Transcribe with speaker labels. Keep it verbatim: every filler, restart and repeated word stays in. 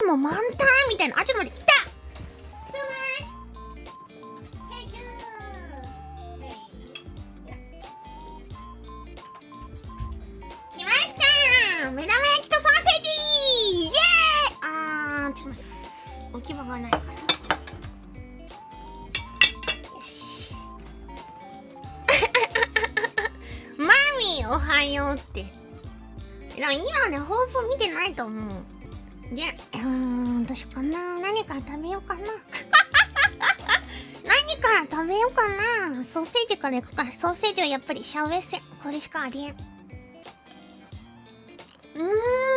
Speaker 1: ーも満タンみたいな。あ、ちょっと待って、来た。ちょうだい。センキュー。来ましたー。目玉焼きとソーセージイエーイ。あー、ちょっと待って。置き場がないから。よし。マミーおはようって。今ね、放送見てないと思う。で、うーん、どうしようかな。何から食べようかな。何から食べようかな。ソーセージからいくか。ソーセージはやっぱりシャウエッセン。これしかありえん。うーん。